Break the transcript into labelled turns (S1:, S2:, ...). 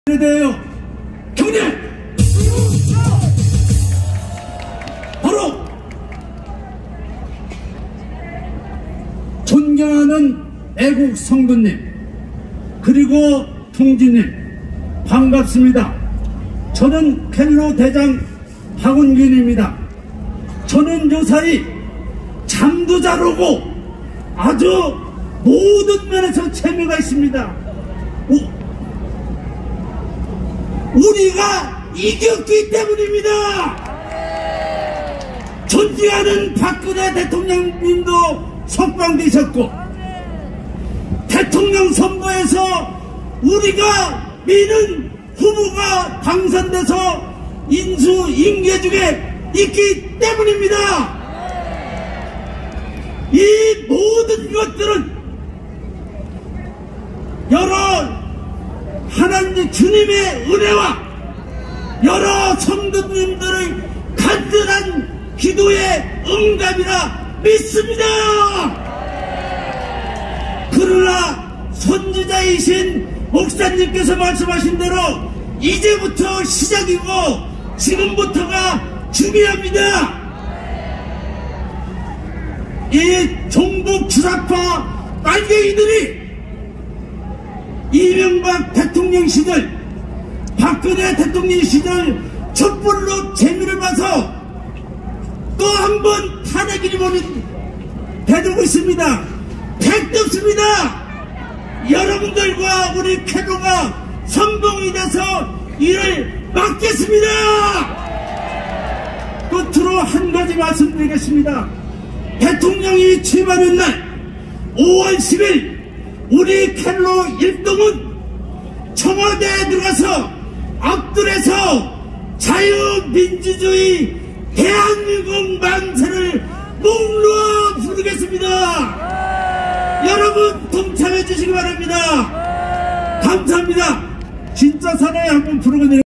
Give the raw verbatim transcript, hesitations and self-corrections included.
S1: 대요 경례! 바로 존경하는 애국 성도님 그리고 동지님 반갑습니다. 저는 켈로 대장 박원균입니다. 저는 요사이 잠도 잘 오고 아주 모든 면에서 재미가 있습니다. 오, 우리가 이겼기 때문입니다. 존경하는 박근혜 대통령님도 석방되셨고 대통령 선거에서 우리가 미는 후보가 당선돼서 인수인계 중에 있기 때문입니다. 이 모든 것들은 여러 하나님 주님의 은혜와 여러 성도님들의 간절한 기도의 응답이라 믿습니다. 그러나 선지자이신 목사님께서 말씀하신 대로 이제부터 시작이고 지금부터가 중요합니다. 이 종북 주사파 빨갱이들이 이명박 대통령 시절 박근혜 대통령 시절 촛불로 재미를 봐서 또 한 번 탄핵 일본이 되돌고 있습니다. 택도 없습니다. 여러분들과 우리 켈로가 선봉이 돼서 이를 막겠습니다. 끝으로 한 가지 말씀드리겠습니다. 대통령이 취임하는 날 오월 십일 우리 켈로 일동은 청와대에 들어가서 앞들에서 자유민주주의 대한민국 만세를 몸으로 부르겠습니다. 여러분 동참해 주시기 바랍니다. 감사합니다. 진짜 사나이 한번 부르고 내려